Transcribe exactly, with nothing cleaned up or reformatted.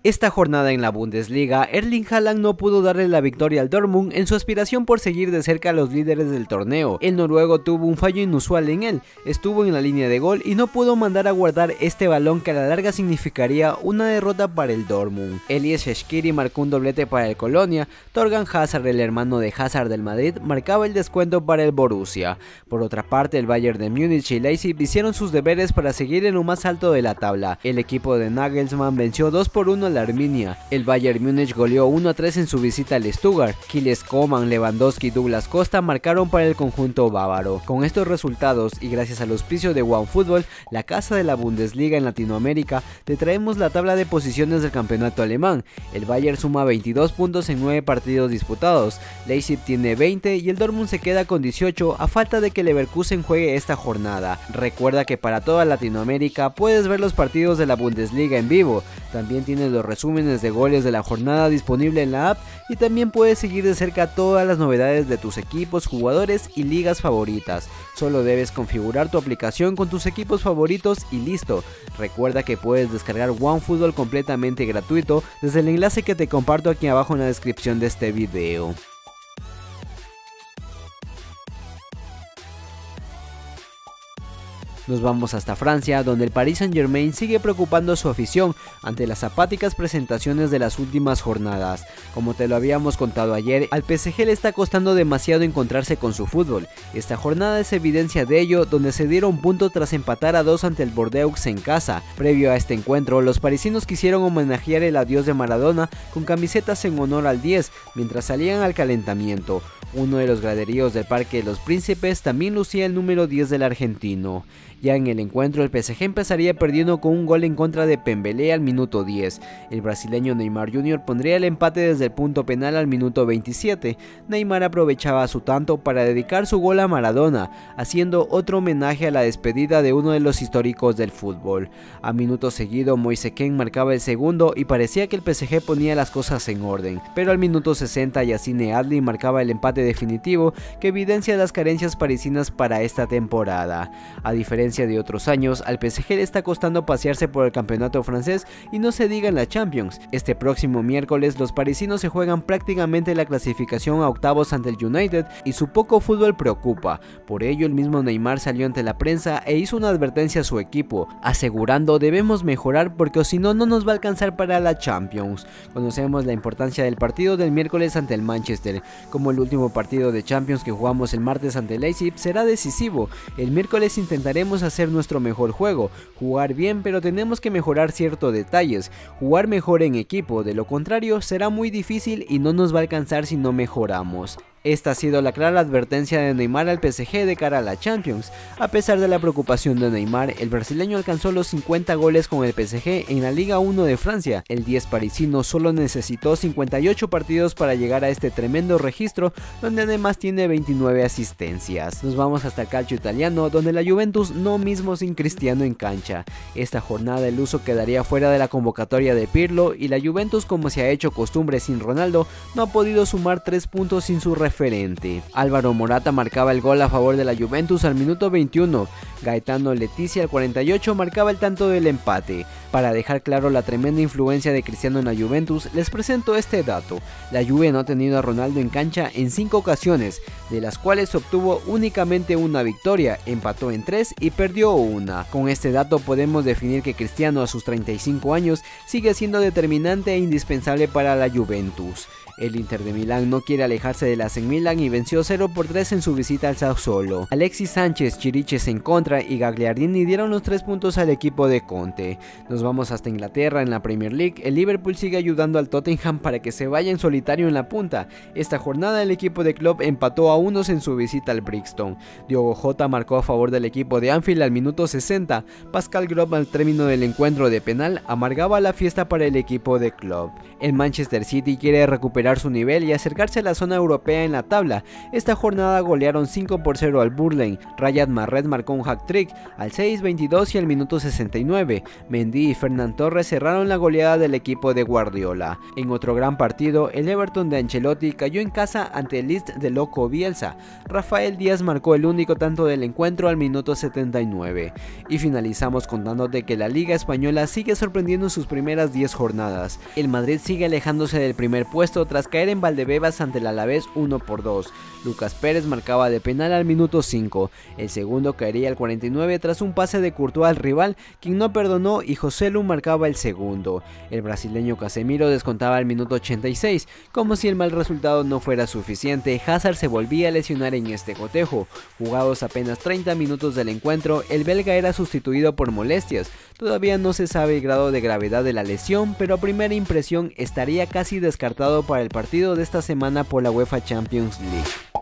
Esta jornada en la Bundesliga, Erling Haaland no pudo darle la victoria al Dortmund en su aspiración por seguir de cerca a los líderes del torneo. El noruego tuvo un fallo inusual en él, estuvo en la línea de gol y no pudo mandar a guardar este balón que a la larga significaría una derrota para el Dortmund. Elias Shaqiri marcó un doblete para el Colonia, Thorgan Hazard, el hermano de Hazard del Madrid, marcaba el descuento para el Borussia. Por otra parte, el Bayern de Múnich y Leipzig hicieron sus deberes para seguir en lo más alto de la tabla. El equipo de Nagelsmann venció dos por uno al Arminia. El Bayern Múnich goleó uno a tres en su visita al Stuttgart. Kylles Coman, Lewandowski y Douglas Costa marcaron para el conjunto bávaro. Con estos resultados y gracias al auspicio de OneFootball, la casa de la Bundesliga en Latinoamérica, te traemos la tabla de posiciones del campeonato alemán. El Bayern suma veintidós puntos en nueve partidos disputados, Leipzig tiene veinte y el Dortmund se queda con dieciocho a falta de que Leverkusen juegue esta jornada. Recuerda que para toda Latinoamérica puedes ver los partidos de la Bundesliga en vivo, también tienes los resúmenes de goles de la jornada disponible en la app y también puedes seguir de cerca todas las novedades de tus equipos, jugadores y ligas favoritas. Solo debes configurar tu aplicación con tus equipos favoritos y listo. Recuerda que puedes descargar OneFootball completamente gratuito desde el enlace que te comparto aquí abajo en la descripción de este video. Nos vamos hasta Francia, donde el Paris Saint-Germain sigue preocupando a su afición ante las apáticas presentaciones de las últimas jornadas. Como te lo habíamos contado ayer, al P S G le está costando demasiado encontrarse con su fútbol. Esta jornada es evidencia de ello, donde se dieron punto tras empatar a dos ante el Bordeaux en casa. Previo a este encuentro, los parisinos quisieron homenajear el adiós de Maradona con camisetas en honor al diez, mientras salían al calentamiento. Uno de los graderíos del Parque de los Príncipes también lucía el número diez del argentino. Ya en el encuentro, el P S G empezaría perdiendo con un gol en contra de Pembele al minuto diez. El brasileño Neymar junior pondría el empate desde el punto penal al minuto veintisiete. Neymar aprovechaba su tanto para dedicar su gol a Maradona, haciendo otro homenaje a la despedida de uno de los históricos del fútbol. A minuto seguido, Moise Kean marcaba el segundo y parecía que el P S G ponía las cosas en orden, pero al minuto sesenta Yassine Adli marcaba el empate definitivo que evidencia las carencias parisinas para esta temporada. A diferencia de otros años, al P S G le está costando pasearse por el campeonato francés y no se diga en la Champions. Este próximo miércoles los parisinos se juegan prácticamente la clasificación a octavos ante el United y su poco fútbol preocupa. Por ello el mismo Neymar salió ante la prensa e hizo una advertencia a su equipo, asegurando debemos mejorar porque o si no no nos va a alcanzar para la Champions. Conocemos la importancia del partido del miércoles ante el Manchester. Como el último partido de Champions que jugamos el martes ante el Leipzig será decisivo, el miércoles intentaremos hacer nuestro mejor juego, jugar bien, pero tenemos que mejorar ciertos detalles, jugar mejor en equipo, de lo contrario será muy difícil y no nos va a alcanzar si no mejoramos. Esta ha sido la clara advertencia de Neymar al P S G de cara a la Champions. A pesar de la preocupación de Neymar, el brasileño alcanzó los cincuenta goles con el P S G en la Liga uno de Francia. El diez parisino solo necesitó cincuenta y ocho partidos para llegar a este tremendo registro, donde además tiene veintinueve asistencias. Nos vamos hasta el calcio italiano, donde la Juventus no mismo sin Cristiano en cancha. Esta jornada el luso quedaría fuera de la convocatoria de Pirlo y la Juventus, como se ha hecho costumbre sin Ronaldo, no ha podido sumar tres puntos sin su referente. Álvaro Morata marcaba el gol a favor de la Juventus al minuto veintiuno, Gaetano Letizia al cuarenta y ocho marcaba el tanto del empate. Para dejar claro la tremenda influencia de Cristiano en la Juventus, les presento este dato: la Juve no ha tenido a Ronaldo en cancha en cinco ocasiones, de las cuales obtuvo únicamente una victoria, empató en tres y perdió una. Con este dato podemos definir que Cristiano a sus treinta y cinco años sigue siendo determinante e indispensable para la Juventus. El Inter de Milán no quiere alejarse de la A C Milan y venció cero por tres en su visita al Sassuolo. Alexis Sánchez, Chiriches en contra y Gagliardini dieron los tres puntos al equipo de Conte. Nos vamos hasta Inglaterra. En la Premier League, el Liverpool sigue ayudando al Tottenham para que se vaya en solitario en la punta. Esta jornada el equipo de Klopp empató a unos en su visita al Brixton. Diogo Jota marcó a favor del equipo de Anfield al minuto sesenta. Pascal Gross al término del encuentro de penal amargaba la fiesta para el equipo de Klopp. El Manchester City quiere recuperar recuperar su nivel y acercarse a la zona europea en la tabla. Esta jornada golearon cinco por cero al Burnley. Riyad Mahrez marcó un hat-trick al seis veintidós y al minuto sesenta y nueve. Mendy y Fernan Torres cerraron la goleada del equipo de Guardiola. En otro gran partido, el Everton de Ancelotti cayó en casa ante el Leeds de Loco Bielsa. Rafael Díaz marcó el único tanto del encuentro al minuto setenta y nueve. Y finalizamos contándote que la Liga Española sigue sorprendiendo en sus primeras diez jornadas. El Madrid sigue alejándose del primer puesto tras caer en Valdebebas ante el Alavés uno por dos. Lucas Pérez marcaba de penal al minuto cinco. El segundo caería al cuarenta y nueve tras un pase de Courtois al rival, quien no perdonó, y Joselu marcaba el segundo. El brasileño Casemiro descontaba al minuto ochenta y seis. Como si el mal resultado no fuera suficiente, Hazard se volvía a lesionar en este cotejo. Jugados apenas treinta minutos del encuentro, el belga era sustituido por molestias. Todavía no se sabe el grado de gravedad de la lesión, pero a primera impresión estaría casi descartado para el partido de esta semana por la UEFA Champions League.